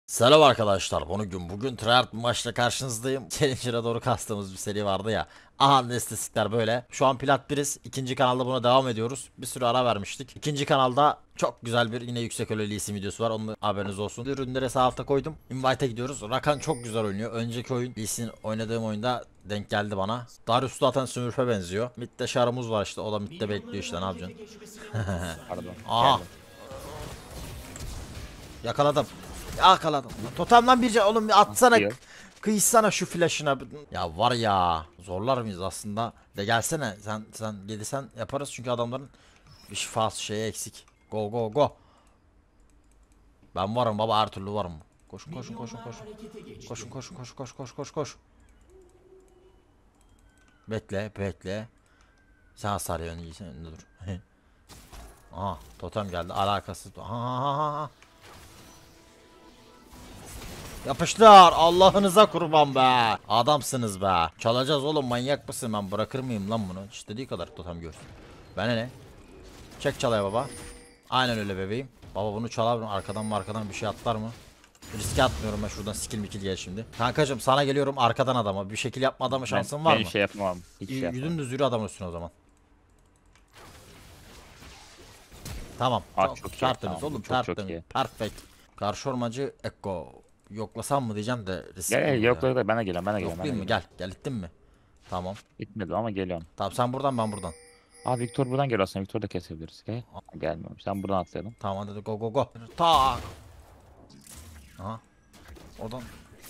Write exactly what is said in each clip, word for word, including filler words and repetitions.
Selam arkadaşlar. Bugün bugün tryhard bir maçla karşınızdayım. Challenger'a doğru kastığımız bir seri vardı ya. Aha istatistikler böyle. Şu an plat biriz. İkinci kanalda buna devam ediyoruz. Bir sürü ara vermiştik. İkinci kanalda çok güzel bir yine yüksek öleli isim videosu var. Onun haberiniz olsun. Ürünleri sağ alta koydum. Invite'e gidiyoruz. Rakan çok güzel oynuyor. Önceki oyun Lee Sin oynadığım oyunda denk geldi bana. Darius zaten Smurf'e benziyor. Mid'de Şarımuz var işte. O da mid'de bekliyor işte, ne yapacaksın? Pardon. Aha. Geldim. Yakaladım. Yakaladım. Totemden bir can oğlum, bir atsana. Atıyor. Kıysana şu flash'ına. Ya var ya, zorlar mıyız aslında? De gelsene sen sen gelirsen yaparız çünkü adamların bir şifası şeye eksik. Go go go. Ben varım baba, her türlü varım. Koşun koşun koşun koşun. Koşun koşun koşun koş koş koş koş. Bekle bekle. Sen hasar yiyorsun, iyisin önünde dur. Aha totem geldi, alakası. Aha, aha, aha. Yapıştır, Allah'ınıza kurban be. Adamsınız be. Çalacağız oğlum, manyak mısın, ben bırakır mıyım lan bunu? İstediği kadar totem görsün. Bana ne? Çek çalaya baba. Aynen öyle bebeğim. Baba bunu çalar mı? Arkadan mı, arkadan bir şey atlar mı? Riske atmıyorum ben, şuradan skill mikil gel şimdi. Kankacım sana geliyorum arkadan adama. Bir şekil yapma adamı, şansın Ben, var ben mı? şey yapamam. Hiç şey Y- yapamam. Yudum düz yürü adamın üstüne o zaman. Tamam. Aa, Çok, çok iyi. tertemiz Tamam, oğlum, çok çok tertemiz. iyi. Perfect. Karşı ormacı Ekko. Yoklasam mı diyeceğim de riskli Gel gel, olur yok ya. yok da ben de geliyorum ben de geliyorum ben de Yoklayayım mı? geliyorum. Gel. Gel, gittin mi? Tamam. Gitmedim ama geliyorum. Tamam sen buradan, ben buradan. Aa, Victor buradan gel aslında. Victor da kesebiliriz. Gel. Gelmiyorum. Sen buradan atlayalım. Tamam hadi go go go. Tak. Aha. Oradan.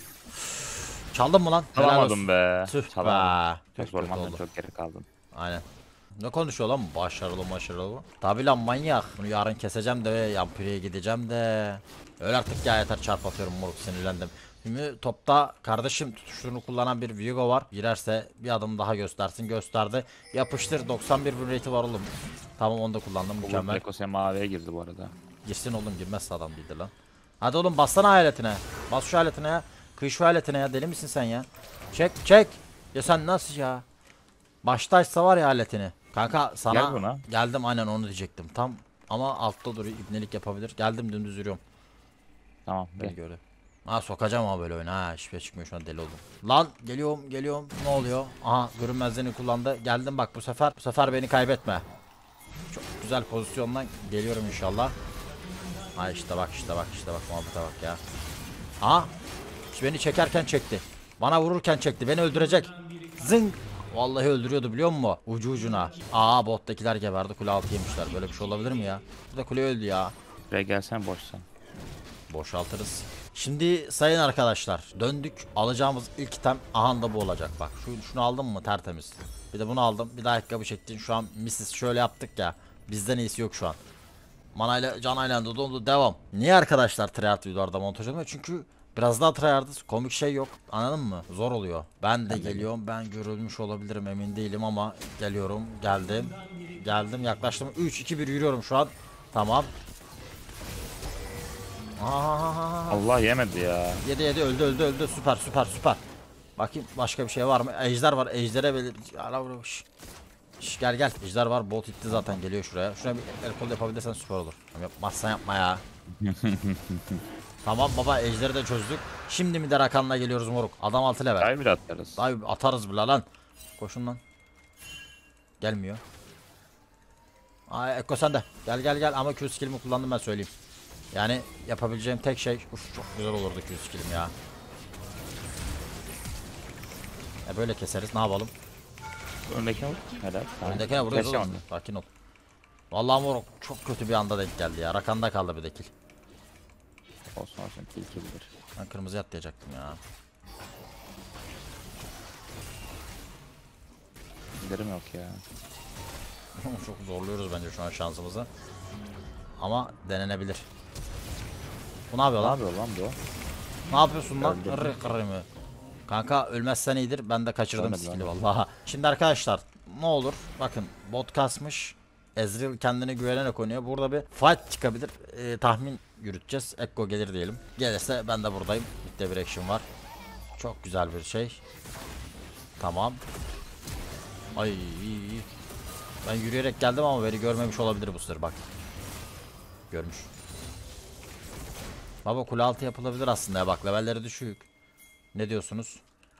Çaldın mı lan? Helal Çalamadım olsun. be. Tüh Çalamadım. be. Çok Çok zor kötü mandan oldu. çok geri kaldım. Aynen. Ne konuşuyor lan bu? Başarılı başarılı bu. Tabi lan manyak. Bunu yarın keseceğim de Yampiri'ye gideceğim de. Öyle artık ya, yeter, çarp atıyorum moruk, sinirlendim. Şimdi topta kardeşim tutuştuğunu kullanan bir Viego var. Girerse bir adım daha göstersin, gösterdi. Yapıştır, doksan bir win rate'i var oğlum. Tamam, onu da kullandım, Bu mükemmel. Eko maviye girdi bu arada. Girsin oğlum, girmezse adam değildir lan. Hadi oğlum bassana aletine. Bas şu aletine ya. Kıy şu aletine ya, deli misin sen ya? Çek çek. Ya sen nasıl ya? Baştaysa var ya aletini. Kanka sana Gel buna. geldim, aynen onu diyecektim. Tam ama altta duruyor, ibnelik yapabilir. Geldim, dümdüz yürüyorum. Tamam Beni gel. göre. Ha sokacağım ama böyle oyuna, ha hiçbir şey çıkmıyor, şu an deli oldum. Lan geliyorum geliyorum, ne oluyor? Aha görünmezliğini kullandı. Geldim bak, bu sefer bu sefer beni kaybetme. Çok güzel pozisyondan geliyorum inşallah. Ha işte bak işte bak işte bak, muhabbete bak ya. Aha beni çekerken çekti. Bana vururken çekti, beni öldürecek. Zing. Vallahi öldürüyordu biliyor musun? Ucu ucuna. Aa bottakiler geberdi, kule altı yemişler. Böyle bir şey olabilir mi ya? Burada kule öldü ya. Buraya gelsen boşsan. Boşaltırız. Şimdi sayın arkadaşlar, döndük. Alacağımız ilk item aha da bu olacak bak. Şu, şunu aldım mı tertemiz. Bir de bunu aldım. Bir daha ayakkabı çektin. Şu an missis şöyle yaptık ya. Bizden iyisi yok şu an. Manayla Can Aylan'da dondu, devam. Niye arkadaşlar tryhard videolarda montaj yapmıyor? Çünkü biraz daha tryhardız. Komik şey yok. Anladın mı? Zor oluyor. Ben de geliyorum. Ben görülmüş olabilirim, emin değilim ama geliyorum. Geldim. Geldim, yaklaştım. üç iki bir yürüyorum şu an. Tamam. Aa, Allah yemedi ya. yedi yedi, öldü öldü öldü. Süper süper süper. Bakayım başka bir şey var mı? Ejder var. Ejder'e belir. Şş. Şş, gel gel. Ejder var. Bot itti zaten, geliyor şuraya. Şuraya bir el kol yapabilirsen süper olur. Ama yapmazsan yapma ya. Tamam baba, Ejder'i de çözdük. Şimdi mi de Rakan'la geliyoruz moruk. Adam altı level. Daha bir atarız. Daha atarız bile lan. Koşun lan. Gelmiyor. Ay Ekko sen de. Gel gel gel, ama Q skill'imi kullandım ben, söyleyeyim. Yani yapabileceğim tek şey, uf çok güzel olurdu Q skill'im ya. E böyle keseriz, ne yapalım? Öndekine vur. Helal. Tamam. Öndekine vuruyoruz Keseceğim oğlum. onu. Sakin ol. Vallahi moruk çok kötü bir anda denk geldi ya. Rakan'da kaldı bir de kill. Olsun olsun. Kill kill'dir. Ben kırmızı atlayacaktım ya. Giderim yok ya. Çok zorluyoruz bence şu an şansımızı. Ama denenebilir. Bu ne yapıyor Ne lan? yapıyor lan bu? Ne yapıyorsun lan? Öldüm. Kırı kırı mı? Kanka ölmezsen iyidir. Ben de kaçırdım Ölmedim, skill'i ölmedim. vallahi. Şimdi arkadaşlar ne olur bakın, bot kasmış. Ezreal kendine güvenerek oynuyor. Burada bir fight çıkabilir. Ee, tahmin yürüteceğiz. Ekko gelir diyelim. Gelirse ben de buradayım. Bitti, bir action var. Çok güzel bir şey. Tamam. Ay iyi, iyi. Ben yürüyerek geldim ama beni görmemiş olabilir bu sır bak. Görmüş. Baba kule altı yapılabilir aslında ya, bak levelleri düşük. Ne diyorsunuz?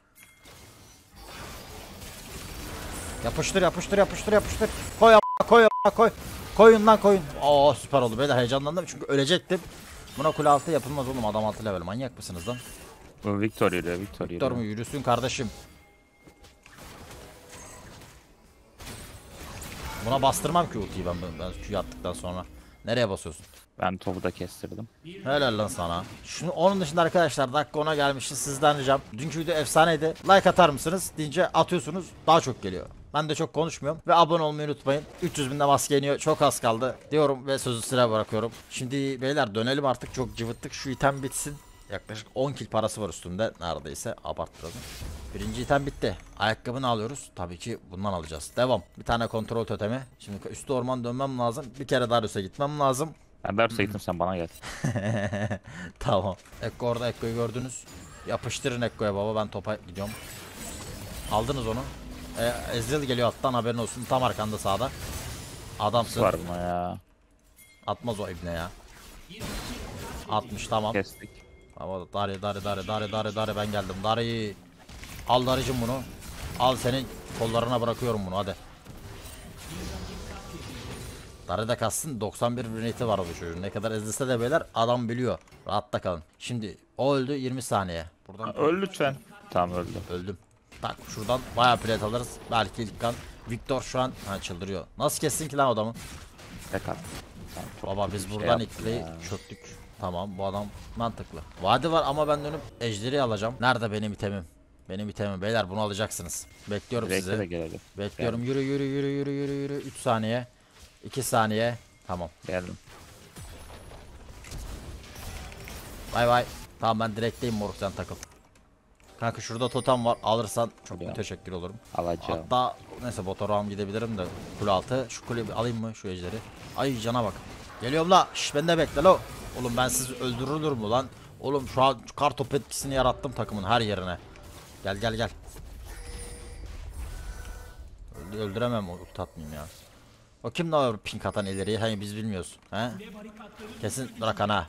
Yapıştır yapıştır yapıştır yapıştır. Koy a- koy a- koy. Koyun lan koyun. Oo süper oldu. Beyler heyecanlandım çünkü ölecektim. Buna kule altı yapılmaz oğlum, adam altı level, manyak mısınız lan? Bu Victor yürüyor, Victor Victor yürüyor. mu yürüsün kardeşim. Buna bastırmam ki ultiyi ben, ben Q'yu attıktan sonra. Nereye basıyorsun? Ben topu da kestirdim. Helal lan sana. Şunu, onun dışında arkadaşlar dakika ona gelmişiz, sizden ricam. Dünkü video efsaneydi. Like atar mısınız? Deyince atıyorsunuz, daha çok geliyor. Ben de çok konuşmuyorum ve abone olmayı unutmayın. üç yüz binde maske iniyor, çok az kaldı diyorum ve sözü size bırakıyorum. Şimdi beyler dönelim artık, çok cıvıttık, şu item bitsin. Yaklaşık on kill parası var üstünde neredeyse, abarttırdım. Birinci item bitti. Ayakkabını alıyoruz. Tabii ki bundan alacağız. Devam. Bir tane kontrol totemi. Şimdi üstü orman dönmem lazım. Bir kere Darius'a gitmem lazım. Ben Darius'a gittim, sen bana gel. Tamam. Ekko orada, Ekko'yu gördünüz. Yapıştırın Ekko'ya baba, ben topa gidiyorum. Aldınız onu. E, Ezreal geliyor alttan, haberin olsun. Tam arkanda sağda. Adamsın. Var buna ya. Atmaz o ibne ya. Atmış, tamam. Kestik. Ama Dari Dari Dari Dari Dari Dari ben geldim. Dari. Al Dari'cim bunu. Al, senin kollarına bırakıyorum bunu, hadi. Dari de kassın, doksan bir unit'i var o çocuğun. Ne kadar ezilse de beyler adam biliyor. Rahatta kalın. Şimdi o öldü, yirmi saniye. Buradan Öl lütfen. Tamam öldü. öldüm. Tak şuradan bayağı plate alırız. Belki ilk kan. Victor şu an ha, çıldırıyor. Nasıl kessin ki lan adamı? Tek at. Tamam, çok Baba kötü biz bir şey buradan yaptın ikleyi ya. çöktük. Tamam, bu adam mantıklı. Vadi var ama ben dönüp ejderi alacağım. Nerede benim itemim? Benim itemim beyler, bunu alacaksınız. Bekliyorum Direkte de sizi. gelelim. Bekliyorum. Yürü yürü yürü yürü yürü yürü. üç saniye. iki saniye. Tamam. Geldim. Bay bay. Tamam ben direkteyim moruk, sen takıl. Kanka şurada totem var, alırsan çok Ya. müteşekkir olurum. Alacağım. Hatta neyse botoram gidebilirim de kule altı. Şu kule bir alayım mı şu ejderi? Ay cana bak. Geliyorum la. Şş, beni de bekle lo. Oğlum ben sizi öldürülür mü lan? Oğlum şu an kar topu etkisini yarattım takımın her yerine. Gel gel gel. Öldü, öldüremem, ulti atmayayım ya. O kim la pink atan ileriye? Hani biz bilmiyoruz. He? Kesin bırak ana.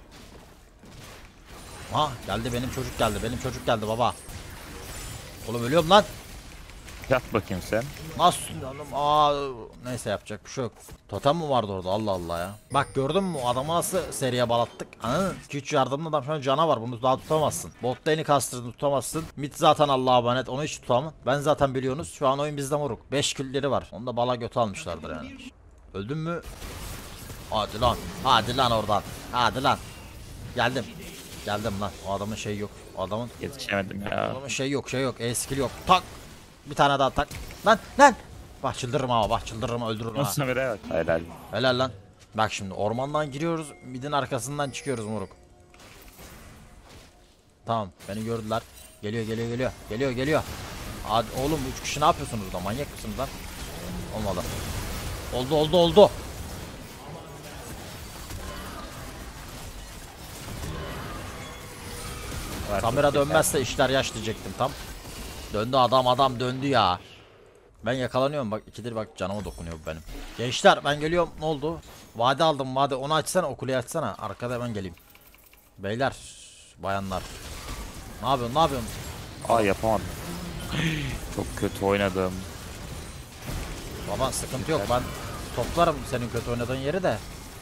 Ha geldi, benim çocuk geldi. Benim çocuk geldi baba. Oğlum ölüyorum lan. Yat bakayım sen. Nasıl oğlum? Aa, neyse yapacak bir şey yok. Totem mi vardı orada? Allah Allah ya. Bak gördün mü adamı nasıl seriye balattık? Anladın? iki üç yardımlı adam şu an canavar, bunu daha tutamazsın. Bot lane'i kastırdın, tutamazsın. Mid zaten Allah'a emanet, onu hiç tutamam. Ben zaten biliyorsunuz şu an oyun bizde moruk. beş kill'leri var. Onu da bala götü almışlardır yani. Öldün mü? Hadi lan. Hadi lan oradan. Hadi lan. Geldim. Geldim lan. O adamın şeyi yok. O adamın Yetişemedim ya. Adamın şey yok, şey yok. E skill yok. Tak. Bir tane daha tak. Lan lan. Bak çıldırırım ama, bak çıldırırım, öldürürüm ha. Nasıl bire bak. Helal. Helal lan. Bak şimdi ormandan giriyoruz. Midin arkasından çıkıyoruz moruk. Tamam, beni gördüler. Geliyor geliyor geliyor. Geliyor geliyor. Hadi oğlum, üç kişi ne yapıyorsunuz da, manyak mısınız lan? Olmadı. Oldu oldu oldu. Var, Kamera çok yeter. dönmezse işler yaş diyecektim tam. Döndü adam, adam döndü ya. Ben yakalanıyorum bak, ikidir bak canıma dokunuyor bu benim. Gençler ben geliyorum, ne oldu? Vade aldım, vade, onu açsana, o kuleyi açsana. Arkada hemen geleyim. Beyler, bayanlar. Ne yapıyorsun, ne yapıyorsun? Aa yapamadım. Çok kötü oynadım. Baba sıkıntı yok, ben toplarım senin kötü oynadığın yeri de.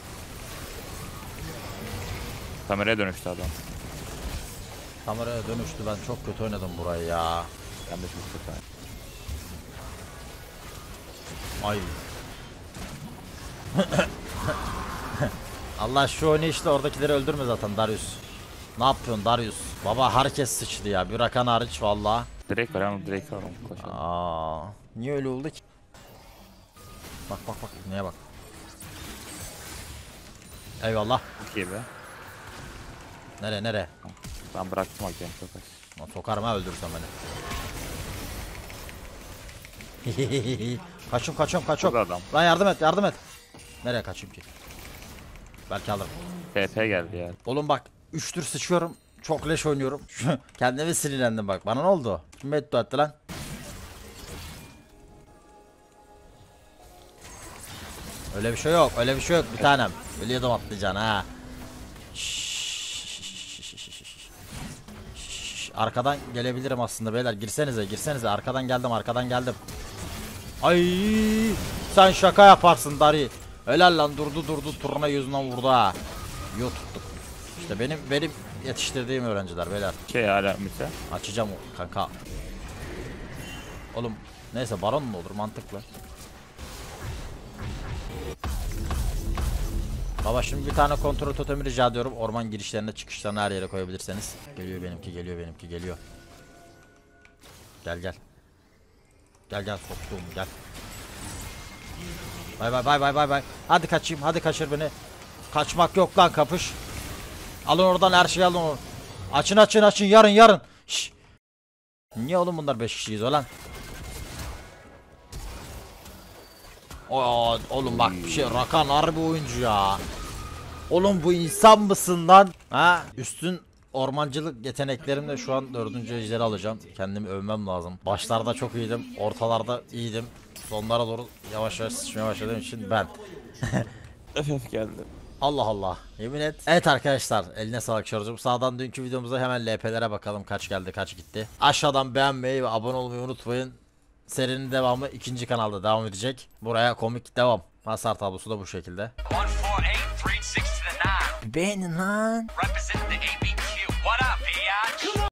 Kameraya dönüştü adam. Kameraya dönüştü, ben çok kötü oynadım burayı ya. Ben de çok kötü oynadım. Ay. Allah şu oyunu işte, oradakileri öldürme zaten Darius. Ne yapıyorsun Darius? Baba herkes sıçtı ya, bir Rakan hariç valla. Direkt var ama direkt var. Koşalım. Aa, niye öyle oldu ki? Bak bak bak, neye bak. Eyvallah. Çok iyi be. Nere nere? Ben bıraktım hakem çok az. Lan sokarım ha, öldürürsen beni. Kaçım kaçım kaçım. Burada adam. Lan yardım et, yardım et. Nereye kaçayım ki? Belki alırım. T P geldi ya. Oğlum bak, üç tür sıçıyorum. Çok leş oynuyorum. Kendime sinirlendim bak. Bana ne oldu? Kim beddua etti lan? Öyle bir şey yok. Öyle bir şey yok bir tanem. Biliyordum atlayacağını ha. Şşş. Şşş, arkadan gelebilirim aslında beyler. Girsenize girsenize. Arkadan geldim arkadan geldim. Ay sen şaka yaparsın Dari. Helal lan, durdu durdu turuna yüzünden vurdu ha. Yo tuttuk. İşte benim benim yetiştirdiğim öğrenciler beyler. Şey hala Mite. Açacağım o kanka. Oğlum neyse baron mu olur, mantıklı. Baba şimdi bir tane kontrol totemi rica ediyorum. Orman girişlerine çıkışlarına her yere koyabilirseniz. Geliyor benimki geliyor benimki geliyor. Gel gel. Gel gel soktuğum gel. Bay bay bay bay bay bay. Hadi kaçayım, hadi kaçır beni. Kaçmak yok lan, kapış. Alın oradan her şeyi, alın onu. Açın açın açın, yarın yarın. Şş. Niye oğlum bunlar beş kişiyiz olan? Oo, oğlum bak bir şey, Rakan harbi oyuncu ya. Oğlum bu insan mısın lan? Ha? Üstün ormancılık yeteneklerimle şu an dördüncü ejderi alacağım. Kendimi övmem lazım. Başlarda çok iyiydim. Ortalarda iyiydim. Sonlara doğru yavaş yavaş sıçmaya başladığım için ben. F F geldi. Allah Allah. Yemin et. Evet arkadaşlar, eline sağlık Şarjım. Sağdan dünkü videomuza hemen L P'lere bakalım, kaç geldi kaç gitti. Aşağıdan beğenmeyi ve abone olmayı unutmayın. Serinin devamı ikinci kanalda devam edecek. Buraya komik devam. Hasar tablosu da bu şekilde. Beğenin lan.